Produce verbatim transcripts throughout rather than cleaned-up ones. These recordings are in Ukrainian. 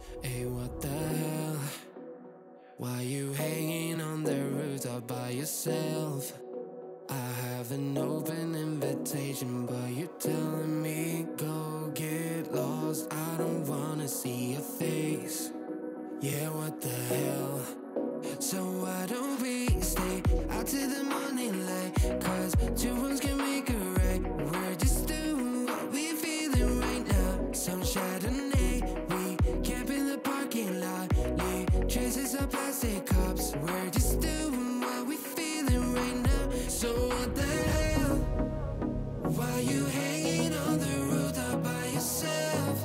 Hey, what the hell? Why you hanging on the rooftop by yourself? I have an open invitation, but you're telling me go get lost. I don't wanna see your face. Yeah, what the hell? So why don't we stay out till the morning light? Cause two wrongs can make a right. We're just doing what we feeling right now. Some Chardonnay, we camp in the parking lot. Leave traces of plastic cups. We're just doing what we feeling right now. So what the hell? Why you hanging on the rooftop by yourself?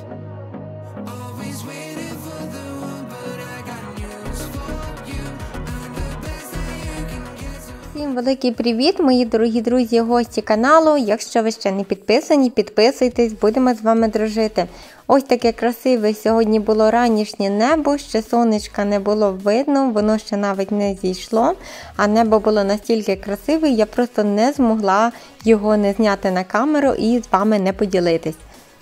Always waiting for the one, but I got news for you. I'm the best that you can get. Всім великий привіт, мої дорогі друзі, гості каналу. Якщо ви ще не підписані, підписуйтесь, будемо з вами дружити. Ось таке красиве сьогодні було ранішнє небо, ще сонечка не було видно, воно ще навіть не зійшло, а небо було настільки красиве, я просто не змогла його не зняти на камеру і з вами не поділитись.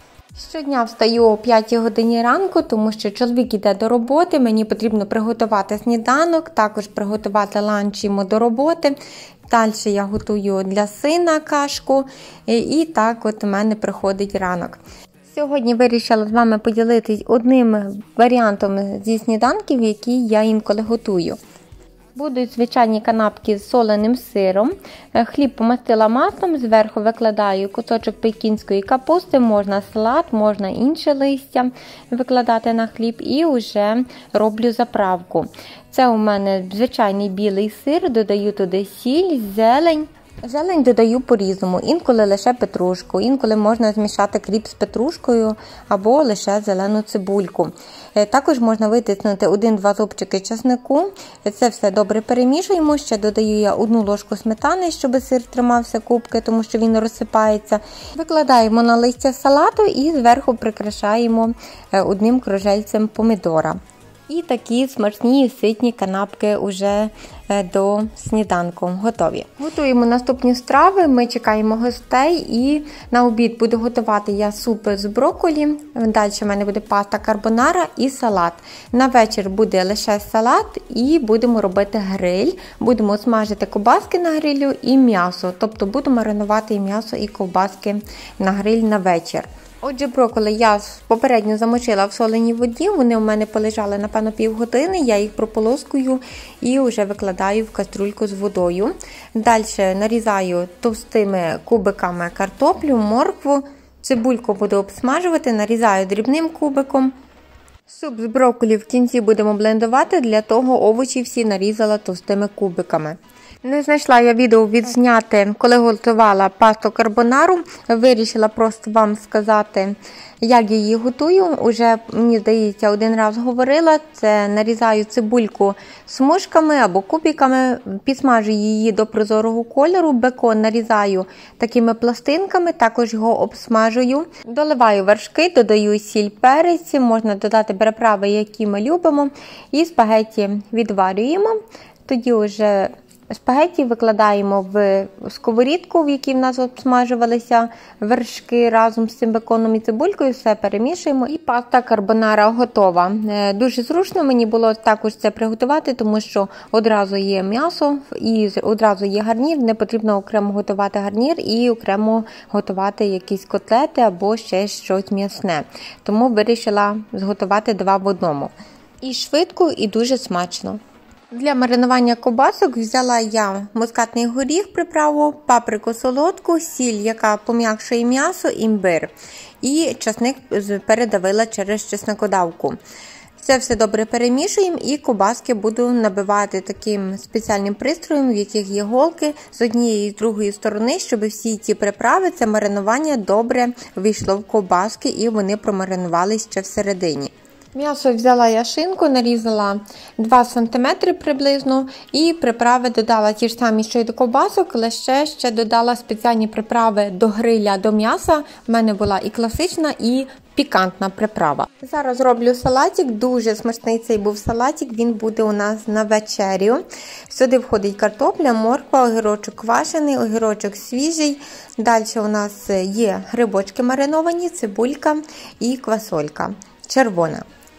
Щодня встаю о п'ятій годині ранку, тому що чоловік іде до роботи, мені потрібно приготувати сніданок, також приготувати ланч йому до роботи. Далі я готую для сина кашку і так от у мене приходить ранок. Сьогодні вирішила з вами поділитись одним варіантом зі сніданків, які я інколи готую. Будуть звичайні канапки з соленим сиром. Хліб помастила маслом, зверху викладаю кусочок пекінської капусти, можна салат, можна інше листя викладати на хліб і вже роблю заправку. Це у мене звичайний білий сир, додаю туди сіль, зелень. Зелень додаю по-різному, інколи лише петрушку, інколи можна змішати кріп з петрушкою або лише зелену цибульку. Також можна витиснути один-два зубчики чеснику, це все добре перемішуємо, ще додаю я одну ложку сметани, щоб сир тримався кубки, тому що він розсипається. Викладаємо на листя салату і зверху прикрашаємо одним кружельцем помідора. І такі смачні і ситні канапки вже до сніданку готові. Готуємо наступні страви, ми чекаємо гостей і на обід буду готувати я суп з брокколі, далі в мене буде паста карбонара і салат. На вечір буде лише салат і будемо робити гриль, будемо смажити ковбаски на грилю і м'ясо, тобто буду маринувати і м'ясо і ковбаски на гриль на вечір. Отже, брокколи я попередньо замочила в соленій воді, вони у мене полежали, напевно, півгодини, я їх прополоскую і вже викладаю в каструльку з водою. Далі нарізаю товстими кубиками картоплю, моркву, цибульку буду обсмажувати, нарізаю дрібним кубиком. Суп з брокколі в кінці будемо блендувати, для того овочі всі нарізала товстими кубиками. Не знайшла я відео відзняти, коли готувала пасту карбонару. Вирішила просто вам сказати, як я її готую. Уже, мені здається, один раз говорила. Це нарізаю цибульку смужками або кубиками, підсмажую її до прозорого кольору. Бекон нарізаю такими пластинками, також його обсмажую. Доливаю вершки, додаю сіль, перець, можна додати приправи, які ми любимо. І спагетті відварюємо. Тоді вже спагетті викладаємо в сковорідку, в якій в нас обсмажувалися вершки разом з цим беконом і цибулькою, все перемішуємо і паста карбонара готова. Дуже зручно мені було також це приготувати, тому що одразу є м'ясо і одразу є гарнір, не потрібно окремо готувати гарнір і окремо готувати якісь котлети або ще щось м'ясне. Тому вирішила зготувати два в одному. І швидко, і дуже смачно. Для маринування ковбасок взяла я мускатний горіх приправу, паприку солодку, сіль, яка пом'якшує м'ясо, імбир. І часник передавила через чесникодавку. Це все добре перемішуємо і ковбаски буду набивати таким спеціальним пристроєм, в яких є голки з однієї і з другої сторони, щоб всі ці приправи, це маринування добре війшло в ковбаски і вони промаринувалися ще всередині. М'ясо взяла я шинку, нарізала два сантиметри приблизно і приправи додала ті ж самі, що й до ковбасок, лише ще додала спеціальні приправи до гриля, до м'яса. В мене була і класична, і пікантна приправа. Зараз роблю салатик, дуже смачний цей був салатик, він буде у нас на вечерю. Сюди входить картопля, морква, огірочок квашений, огірочок свіжий. Далі у нас є грибочки мариновані, цибулька і квасолька червона.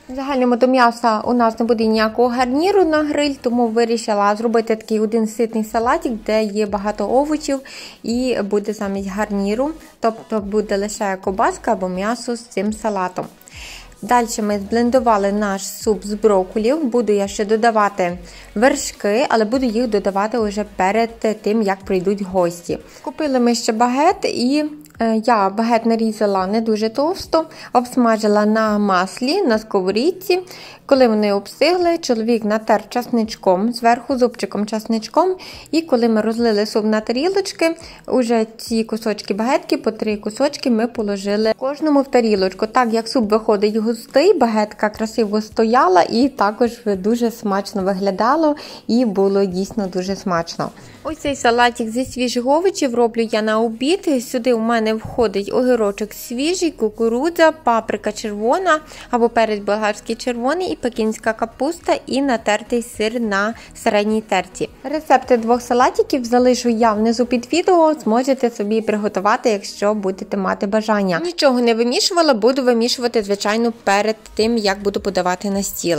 В загальному до м'яса у нас не буде ніякого гарніру на гриль, тому вирішила зробити такий один ситний салатик, де є багато овочів і буде замість гарніру. Тобто буде лише ковбаска або м'ясо з цим салатом. Далі ми зблендували наш суп з брокколів. Буду я ще додавати вершки, але буду їх додавати вже перед тим, як прийдуть гості. Купили ми ще багет і я багет нарізала не дуже товсто, обсмажила на маслі, на сковорідці. Коли вони обстигли, чоловік натер часничком, зверху зубчиком часничком. І коли ми розлили суп на тарілочки, уже ці кусочки багетки, по три кусочки ми положили кожному в тарілочку. Так як суп виходить густий, багетка красиво стояла і також дуже смачно виглядало і було дійсно дуже смачно. Ось цей салатик зі свіжих овочів роблю я на обід. Сюди у мене входить огірочок свіжий, кукурудза, паприка червона або перець болгарський червоний і пекінська капуста і натертий сир на середній терці. Рецепти двох салатиків залишу я внизу під відео, зможете собі приготувати, якщо будете мати бажання. Нічого не вимішувала, буду вимішувати, звичайно, перед тим, як буду подавати на стіл.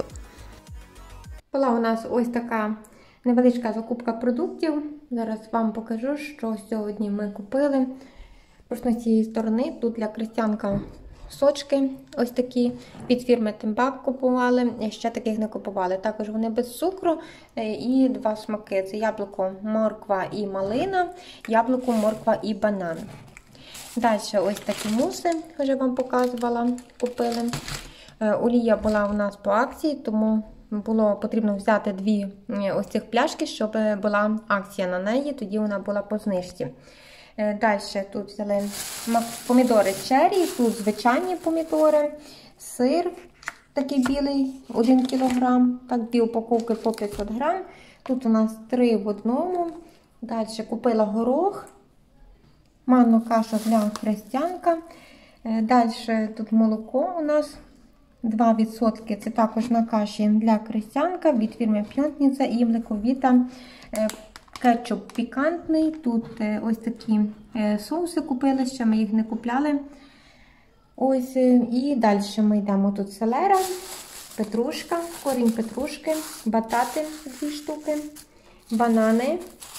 Була у нас ось така невеличка закупка продуктів. Зараз вам покажу, що сьогодні ми купили. Почну з цієї сторони. Тут для крестянка сочки ось такі. Від фірми Тембак купували. Ще таких не купували. Також вони без цукру. І два смаки. Це яблуко, морква і малина. Яблуко, морква і банан. Далі ось такі муси, вже вам показувала, купили. Олія була у нас по акції, тому було потрібно взяти дві ось цих пляшки, щоб була акція на неї, тоді вона була по знижці. Далі тут взяли помідори черрі, тут звичайні помідори, сир такий білий, один кілограм, так дві упаковки по п'ятсот грам. Тут у нас три в одному. Далі купила горох, манну кашу для хрестянка. Далі тут молоко у нас два відсотки, це також на каші для крестянка від фірми П'ятниця і млековіта. Кетчуп пікантний, тут ось такі соуси купили, ще ми їх не купляли. Ось, і далі ми йдемо тут селера, петрушка, корінь петрушки, батати дві штуки, банани.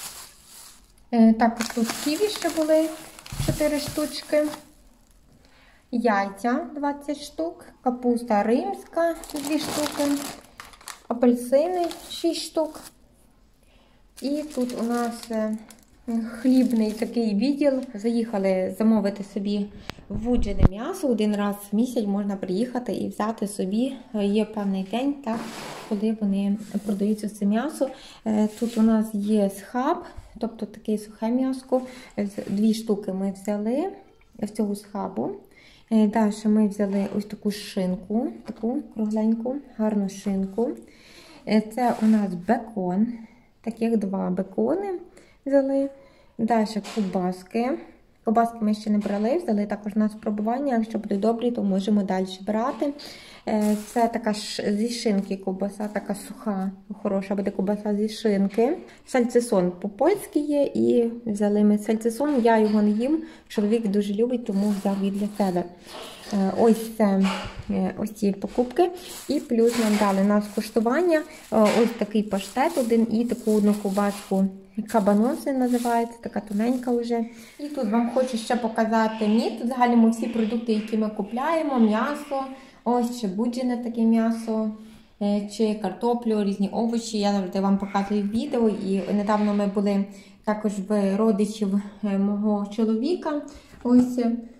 Також тут ківі ще були чотири штучки. Яйця двадцять штук, капуста римська дві штуки, апельсини шість штук. І тут у нас хлібний такий відділ. Заїхали замовити собі вуджене м'ясо. Один раз в місяць можна приїхати і взяти собі. Є певний день, так, коли вони продаються це м'ясо. Тут у нас є схаб, тобто таке сухе м'ясо. Дві штуки ми взяли з цього схабу. Далі ми взяли ось таку шинку, таку кругленьку, гарну шинку. Це у нас бекон, таких два бекони взяли. Далі ковбаски. Ковбаски ми ще не брали, взяли також на спробування. Якщо буде добрі, то можемо далі брати. Це така зі шинки ковбаса, така суха, хороша буде ковбаса зі шинки. Сальцисон по-польськи є і взяли ми сальцисон. Я його не їм, чоловік дуже любить, тому взяв і для себе. Ось це ось ці покупки. І плюс нам дали на скуштування ось такий паштет один і таку одну ковбаску. Кабаноси називається, така тоненька вже. І тут вам хочу ще показати мід. Тут загальному всі продукти, які ми купляємо, м'ясо, ось чи буджене таке м'ясо, чи картоплю, різні овочі. Я завжди вам показую відео. І недавно ми були також в родичів мого чоловіка. Ось.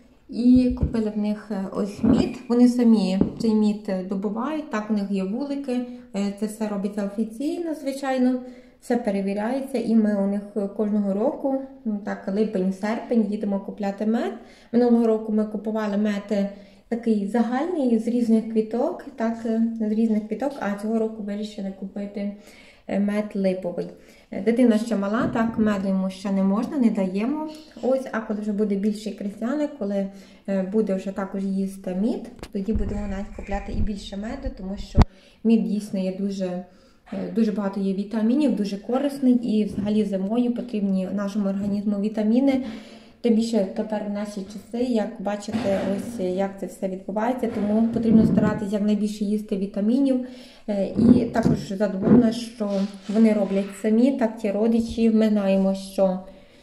І купили в них ось мід. Вони самі цей мід добувають, так, у них є вулики. Це все робиться офіційно, звичайно. Все перевіряється, і ми у них кожного року, ну так, липень-серпень, їдемо купляти мед. Минулого року ми купували мед такий загальний, з різних квіток, так, з різних квіток, а цього року вирішили купити мед липовий. Дитина ще мала, так, меду йому ще не можна, не даємо. Ось, а коли вже буде більший крестяник, коли буде вже також їсти мід, тоді будемо навіть купляти і більше меду, тому що мід дійсно є дуже... Дуже багато є вітамінів, дуже корисний, і взагалі зимою потрібні нашому організму вітаміни. Тим більше тепер в наші часи, як бачите, ось як це все відбувається, тому потрібно старатися якнайбільше їсти вітамінів. І також задоволена, що вони роблять самі, так ті родичі. Ми знаємо, що,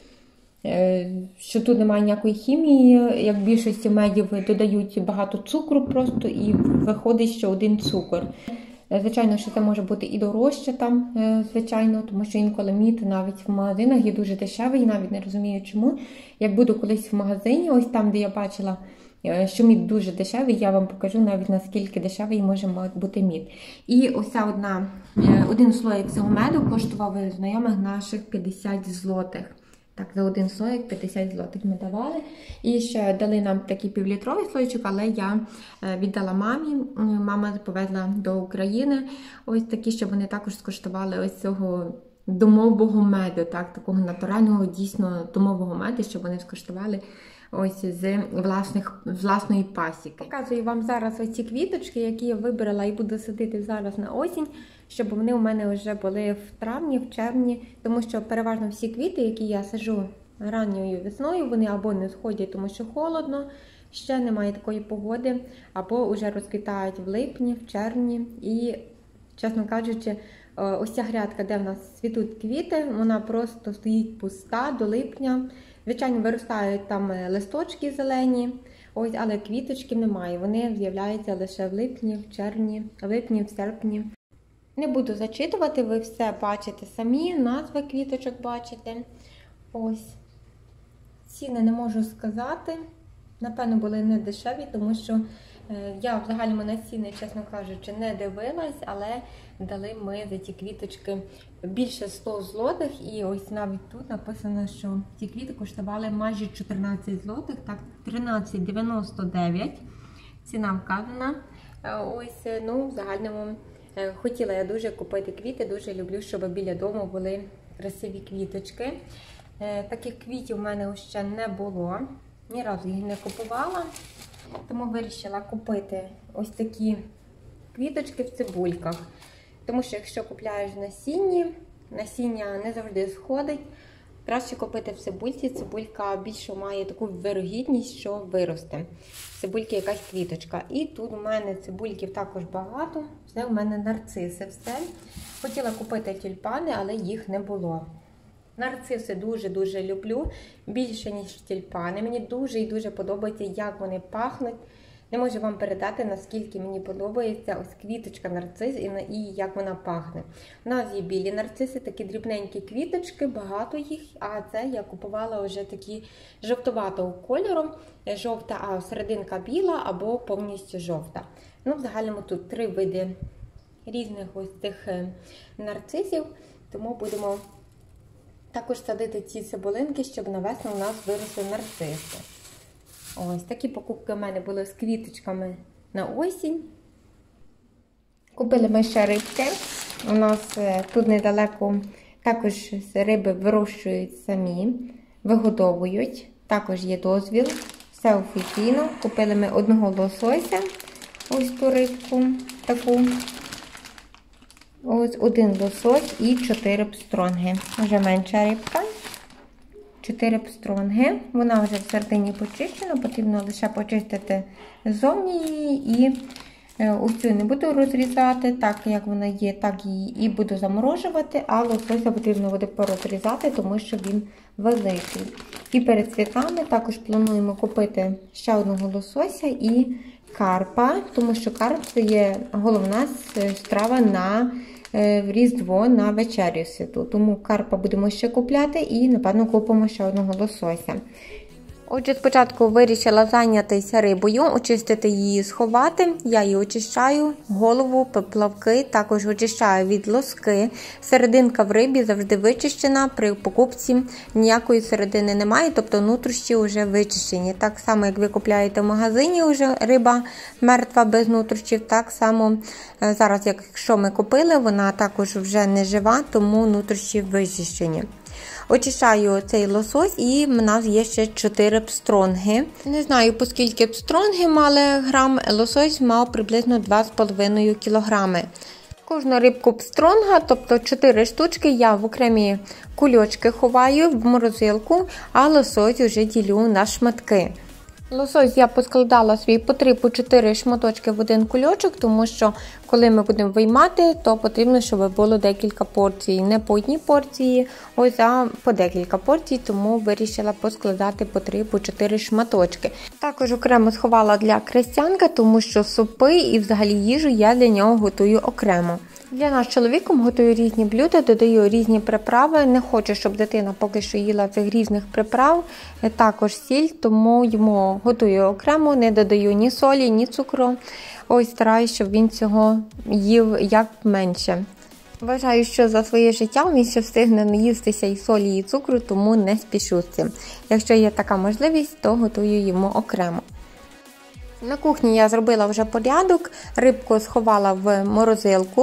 що тут немає ніякої хімії, як в більшості медів додають багато цукру просто і виходить ще один цукор. Звичайно, що це може бути і дорожче там, звичайно, тому що інколи мід навіть в магазинах є дуже дешевий, навіть не розумію чому. Як буду колись в магазині, ось там, де я бачила, що мід дуже дешевий, я вам покажу навіть наскільки дешевий може бути мід. І ось ця одна, один слоїк цього меду коштував знайомих наших п'ятдесят злотих. Так, за один слоїк п'ятдесят злотих ми давали. І ще дали нам такий півлітровий слоїчок, але я віддала мамі. Мама повезла до України. Ось такі, щоб вони також скуштували ось цього домового меду, так, такого натурального, дійсно домового меду, щоб вони скуштували ось з власних, власної пасіки. Показую вам зараз ось ці квіточки, які я вибрала і буду садити зараз на осінь, щоб вони у мене вже були в травні, в червні, тому що переважно всі квіти, які я саджу ранньою весною, вони або не сходять, тому що холодно, ще немає такої погоди, або вже розквітають в липні, в червні. І, чесно кажучи, ось ця грядка, де в нас цвітуть квіти, вона просто стоїть пуста до липня. Звичайно, виростають там листочки зелені, ось, але квіточки немає. Вони з'являються лише в липні, в червні, в липні, в серпні. Не буду зачитувати, ви все бачите самі, назви квіточок бачите. Ось. Ціни не можу сказати. Напевно, були не дешеві, тому що я взагалі на ціни, чесно кажучи, не дивилась, але дали ми за ці квіточки більше ста злотих. І ось навіть тут написано, що ці квіти коштували майже чотирнадцять злотих, так, тринадцять дев'яносто дев'ять. Ціна вказана. Ось, ну, в загальному хотіла я дуже купити квіти, дуже люблю, щоб біля дому були красиві квіточки. Таких квітів в мене ще не було, ні разу їх не купувала. Тому вирішила купити ось такі квіточки в цибульках. Тому що якщо купляєш насіння, насіння не завжди сходить. Краще купити в цибульці. Цибулька більше має таку вирогідність, що виросте. В цибульки якась квіточка. І тут у мене цибульків також багато. Це у мене нарциси все. Хотіла купити тюльпани, але їх не було. Нарциси дуже-дуже люблю, більше, ніж тюльпани. Мені дуже і дуже подобається, як вони пахнуть. Не можу вам передати, наскільки мені подобається ось квіточка нарцис і як вона пахне. У нас є білі нарциси, такі дрібненькі квіточки, багато їх, а це я купувала вже такі жовтуватого кольору, жовта, а серединка біла або повністю жовта. Ну, в загальному тут три види різних ось цих нарцисів, тому будемо також садити ці цибулинки, щоб на весну у нас виросли нарциси. Ось такі покупки в мене були з квіточками на осінь. Купили ми ще рибки. У нас тут недалеко також риби вирощують самі, вигодовують. Також є дозвіл, все офіційно. Купили ми одного лосося, ось ту рибку таку. Ось один лосось і чотири пстронги. Вже менша рибка. чотири пстронги. Вона вже всередині почищена, потрібно лише почистити ззовні її. І ось цю не буду розрізати, так як вона є, так її і буду заморожувати, а лосося потрібно буде порозрізати, тому що він великий. І перед святами також плануємо купити ще одного лосося і карпа, тому що карп – це є головна страва на в Різдво, на вечерю святу. Тому карпа будемо ще купляти і, напевно, купимо ще одного лосося. Отже, спочатку вирішила зайнятися рибою, очистити її, сховати. Я її очищаю, голову, плавки, також очищаю від лоски. Серединка в рибі завжди вичищена, при покупці ніякої середини немає, тобто нутрощі вже вичищені. Так само, як ви купляєте в магазині вже риба мертва без нутрощів, так само зараз, якщо ми купили, вона також вже не жива, тому нутрощі вичищені. Очищаю цей лосось і в нас є ще чотири пстронги. Не знаю, по скільки пстронги мали грам, лосось мав приблизно два з половиною кілограми. Кожну рибку пстронга, тобто чотири штучки, я в окремі кульочки ховаю в морозилку, а лосось вже ділю на шматки. Лосось я поскладала свій по три по чотири шматочки в один кульочок, тому що коли ми будемо виймати, то потрібно, щоб було декілька порцій. Не по одній порції, ось, а по декілька порцій, тому вирішила поскладати по три по чотири шматочки. Також окремо сховала для крестянка, тому що супи і взагалі їжу я для нього готую окремо. Для нас з чоловіком готую різні блюда, додаю різні приправи. Не хочу, щоб дитина поки що їла цих різних приправ. Також сіль, тому йому готую окремо, не додаю ні солі, ні цукру. Ось стараюсь, щоб він цього їв як менше. Вважаю, що за своє життя він ще встигне наїстися і солі, і цукру, тому не спішу з цим. Якщо є така можливість, то готую йому окремо. На кухні я зробила вже порядок, рибку сховала в морозилку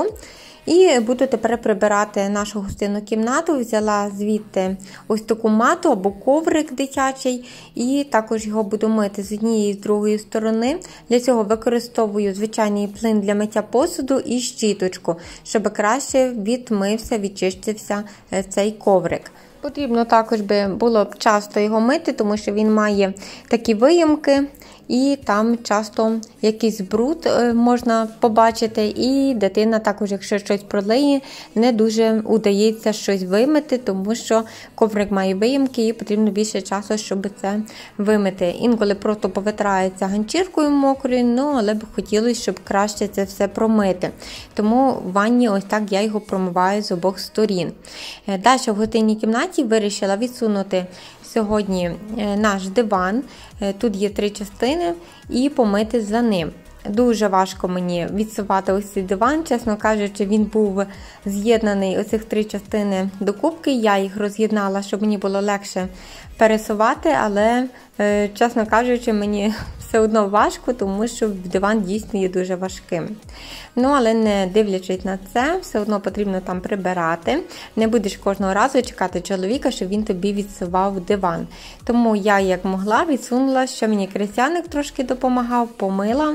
і буду тепер прибирати нашу гостинну кімнату. Взяла звідти ось таку мату або коврик дитячий і також його буду мити з однієї і з другої сторони. Для цього використовую звичайний плин для миття посуду і щіточку, щоб краще відмився, відчистився цей коврик. Потрібно також би було б часто його мити, тому що він має такі виємки, і там часто якийсь бруд можна побачити, і дитина також, якщо щось пролиє, не дуже удається щось вимити, тому що коврик має виємки і потрібно більше часу, щоб це вимити. Інколи просто повитирається ганчіркою мокрою, ну, але б хотілося, щоб краще це все промити. Тому в ванні ось так я його промиваю з обох сторін. Далі в гостинній кімнаті вирішила відсунути сьогодні наш диван, тут є три частини, і помити за ним. Дуже важко мені відсувати ось цей диван, чесно кажучи, він був з'єднаний оцих три частини докупки, я їх роз'єднала, щоб мені було легше пересувати, але, чесно кажучи, мені все одно важко, тому що диван дійсно є дуже важким. Ну, але не дивлячись на це, все одно потрібно там прибирати. Не будеш кожного разу чекати чоловіка, щоб він тобі відсував диван. Тому я, як могла, відсунула, що мені крестяник трошки допомагав, помила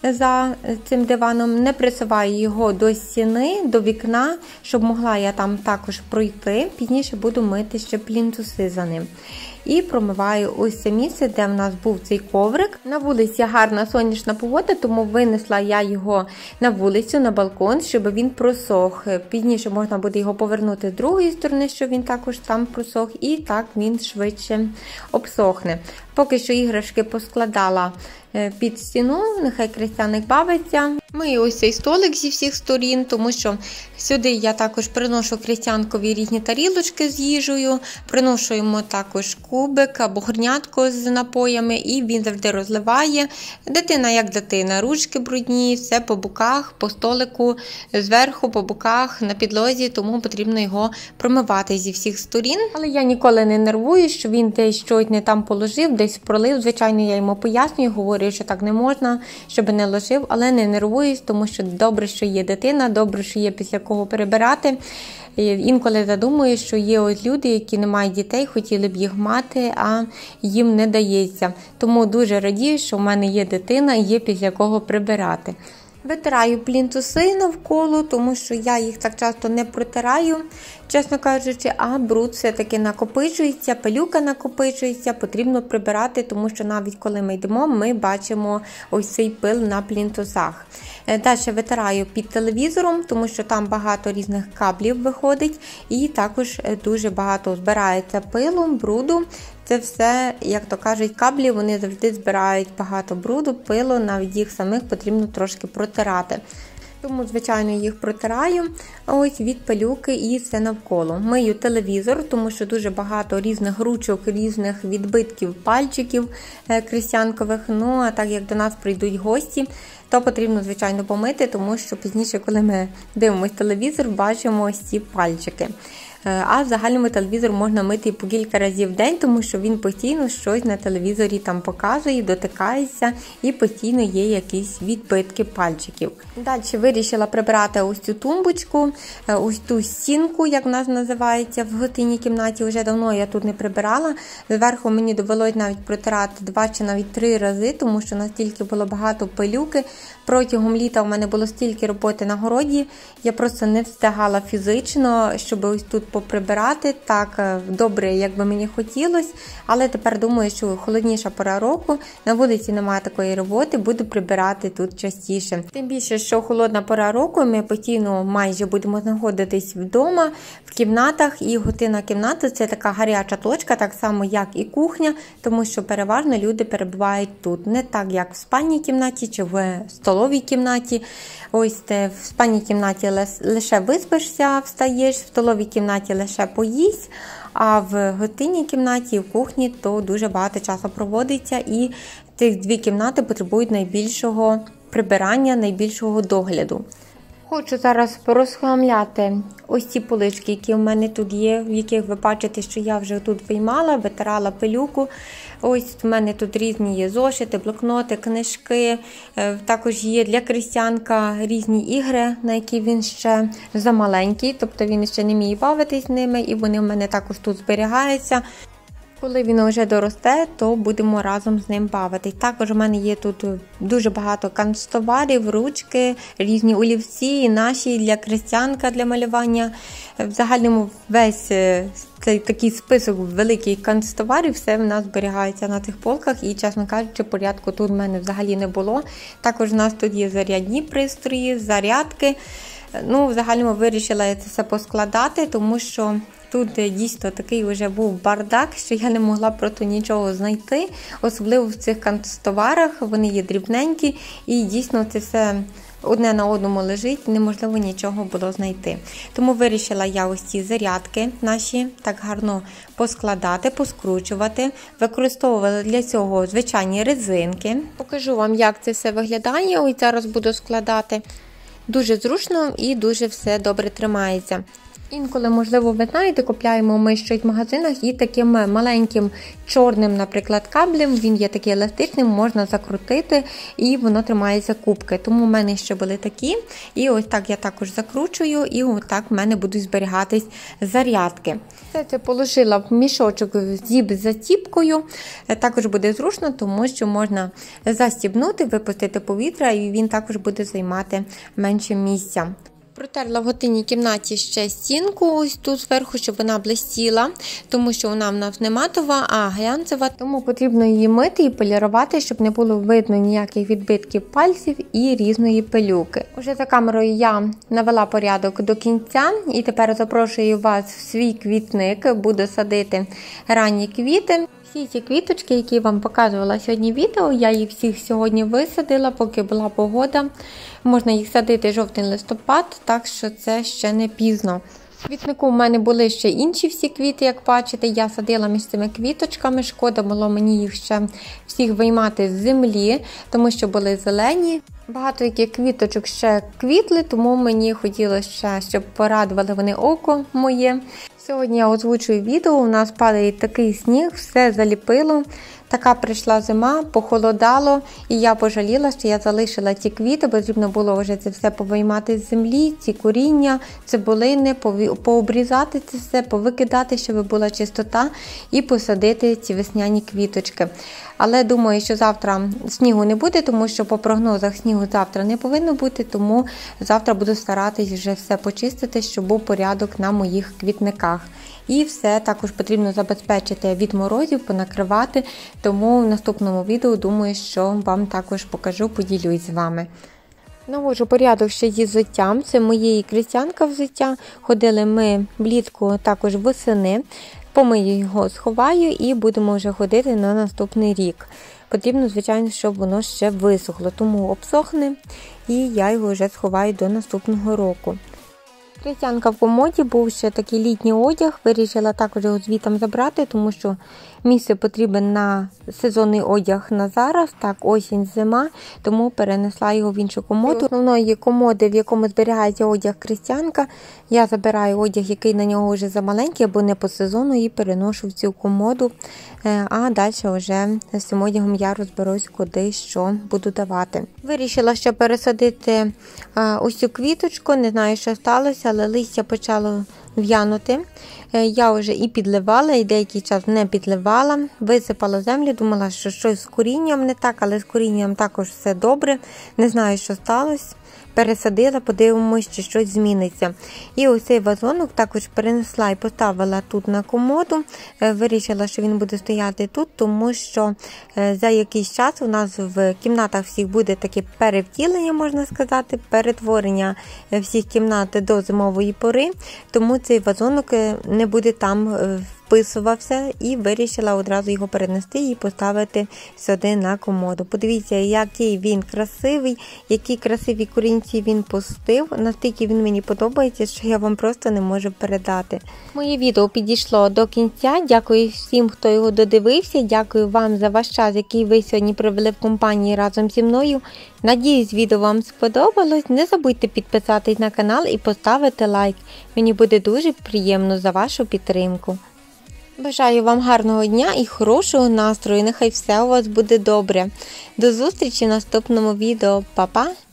за цим диваном. Не присуваю його до стіни, до вікна, щоб могла я там також пройти. Пізніше буду мити ще плінтуси за ним. І промиваю ось це місце, де в нас був цей коврик. На вулиці гарна сонячна погода, тому винесла я його на вулицю, на балкон, щоб він просох. Пізніше можна буде його повернути з другої сторони, щоб він також там просох, і так він швидше обсохне. Поки що іграшки поскладала під стіну, нехай крестяник бавиться. Мию ось цей столик зі всіх сторін, тому що сюди я також приношу крестянкові різні тарілочки з їжею, приношу йому також кубик або горнятко з напоями, і він завжди розливає. Дитина як дитина, ручки брудні, все по боках, по столику, зверху, по боках, на підлозі, тому потрібно його промивати зі всіх сторін. Але я ніколи не нервую, що він десь щось не там положив, десь пролив. Звичайно, я йому пояснюю, говорю, що так не можна, щоб не ложив, але не нервуюсь, тому що добре, що є дитина, добре, що є після кого перебирати. Інколи задумую, що є ось люди, які не мають дітей, хотіли б їх мати, а їм не дається. Тому дуже радію, що в мене є дитина і є після кого прибирати. Витираю плінтуси навколо, тому що я їх так часто не протираю, чесно кажучи, а бруд все-таки накопичується, пилюка накопичується, потрібно прибирати, тому що навіть коли ми йдемо, ми бачимо ось цей пил на плінтусах. Далі витираю під телевізором, тому що там багато різних каблів виходить, і також дуже багато збирається пилу, бруду. Це все, як то кажуть, каблі, вони завжди збирають багато бруду, пилу, навіть їх самих потрібно трошки протирати. Тому, звичайно, їх протираю ось від пилюки і все навколо. Мию телевізор, тому що дуже багато різних ручок, різних відбитків пальчиків крестянкових. Ну, а так як до нас прийдуть гості, то потрібно, звичайно, помити, тому що пізніше, коли ми дивимося телевізор, бачимо ось ці пальчики. А в загальному телевізор можна мити по кілька разів в день, тому що він постійно щось на телевізорі там показує, дотикається і постійно є якісь відбитки пальчиків. Далі вирішила прибирати ось цю тумбочку, ось ту стінку, як в нас називається, в гостинній кімнаті. Вже давно я тут не прибирала. Зверху мені довелось навіть протирати два чи навіть три рази, тому що настільки було багато пилюки. Протягом літа у мене було стільки роботи на городі, я просто не встигала фізично, щоб ось тут поприбирати так добре, як би мені хотілося. Але тепер думаю, що холодніша пора року, на вулиці немає такої роботи, буду прибирати тут частіше. Тим більше, що холодна пора року, ми постійно майже будемо знаходитись вдома, в кімнатах, і гостинна кімната – це така гаряча точка, так само як і кухня, тому що переважно люди перебувають тут. Не так, як в спальній кімнаті чи в столовій кімнаті. Ось те, в спальній кімнаті лише виспишся, встаєш, в столовій кімнаті лише поїсть, а в гостинній кімнаті і в кухні то дуже багато часу проводиться, і цих дві кімнати потребують найбільшого прибирання, найбільшого догляду. Хочу зараз порозхламляти ось ці полички, які в мене тут є, в яких ви бачите, що я вже тут виймала, витирала пилюку. Ось в мене тут різні є зошити, блокноти, книжки. Також є для Крістянка різні ігри, на які він ще замаленький, тобто він ще не вміє бавитись ними, і вони в мене також тут зберігаються. Коли він вже доросте, то будемо разом з ним бавитись. Також у мене є тут дуже багато канцтоварів, ручки, різні олівці, наші для Крістянка для малювання. В загальному весь цей такий список великих канцтоварів, все в нас зберігається на цих полках, і, чесно кажучи, порядку тут в мене взагалі не було. Також у нас тут є зарядні пристрої, зарядки. Ну, в загальному вирішила я це все поскладати, тому що тут дійсно такий вже був бардак, що я не могла просто нічого знайти, особливо в цих канцтоварах, вони є дрібненькі, і дійсно це все одне на одному лежить, неможливо нічого було знайти. Тому вирішила я ось ці зарядки наші так гарно поскладати, поскручувати. Використовувала для цього звичайні резинки. Покажу вам, як це все виглядає. Ось зараз буду складати. Дуже зручно і дуже все добре тримається. Інколи, можливо, ви знаєте, купляємо ми щось в магазинах і таким маленьким чорним, наприклад, каблем, він є такий еластичним, можна закрутити і воно тримається кубки. Тому в мене ще були такі. І ось так я також закручую, і ось так в мене будуть зберігатись зарядки. Все це положила в мішочок з зіп-затіпкою. Також буде зручно, тому що можна застібнути, випустити повітря, і він також буде займати менше місця. Протерла в гостинній кімнаті ще стінку ось тут зверху, щоб вона блистіла, тому що вона в нас не матова, а глянцева, тому потрібно її мити і полірувати, щоб не було видно ніяких відбитків пальців і різної пилюки. Уже за камерою я навела порядок до кінця, і тепер запрошую вас в свій квітник, буду садити ранні квіти. Всі ці квіточки, які я вам показувала сьогодні в відео, я їх всіх сьогодні висадила, поки була погода. Можна їх садити жовтень-листопад, так що це ще не пізно. В квітнику в мене були ще інші всі квіти, як бачите. Я садила між цими квіточками, шкода було мені їх ще всіх виймати з землі, тому що були зелені. Багато яких квіточок ще квітли, тому мені хотілося ще, щоб порадували вони око моє. Сьогодні я озвучую відео, у нас падає такий сніг, все заліпило. Така прийшла зима, похолодало, і я пожаліла, що я залишила ці квіти, потрібно було вже це все повиймати з землі, ці коріння, цибулини, пообрізати це все, повикидати, щоб була чистота, і посадити ці весняні квіточки. Але думаю, що завтра снігу не буде, тому що по прогнозах снігу завтра не повинно бути, тому завтра буду старатись вже все почистити, щоб був порядок на моїх квітниках. І все також потрібно забезпечити від морозів, понакривати, тому в наступному відео, думаю, що вам також покажу, поділюсь з вами. Наводжу порядок ще зі взуттям, це моєї Крістянка взуття. Ходили ми влітку, також восени. Помию його, сховаю і будемо вже ходити на наступний рік. Потрібно, звичайно, щоб воно ще висохло, тому обсохне і я його вже сховаю до наступного року. Крістянка в комоді, був ще такий літній одяг, вирішила також його звітом забрати, тому що місце потрібен на сезонний одяг на зараз, так, осінь, зима, тому перенесла його в іншу комоду. Основної комоди, в якому зберігається одяг Крістянка, я забираю одяг, який на нього вже замаленький або не по сезону, і переношу в цю комоду, а далі вже з цим одягом я розберусь, куди що буду давати. Вирішила, що пересадити ось цю квіточку, не знаю, що сталося, але листя почало в'янути. Я вже і підливала, і деякий час не підливала, висипала землю, думала, що щось з корінням не так, але з корінням також все добре, не знаю, що сталося. Пересадила, подивимось, чи щось зміниться. І ось цей вазонок також перенесла і поставила тут на комоду. Вирішила, що він буде стояти тут, тому що за якийсь час у нас в кімнатах всіх буде таке перевтілення, можна сказати, перетворення всіх кімнат до зимової пори, тому цей вазонок не буде там вписувався, і вирішила одразу його перенести і поставити сюди на комоду. Подивіться, який він красивий, які красиві корінці він пустив, настільки він мені подобається, що я вам просто не можу передати. Моє відео підійшло до кінця, дякую всім, хто його додивився, дякую вам за ваш час, який ви сьогодні провели в компанії разом зі мною. Надіюсь, відео вам сподобалось, не забудьте підписатись на канал і поставити лайк, мені буде дуже приємно за вашу підтримку. Бажаю вам гарного дня і хорошого настрою, нехай все у вас буде добре. До зустрічі в наступному відео, па-па!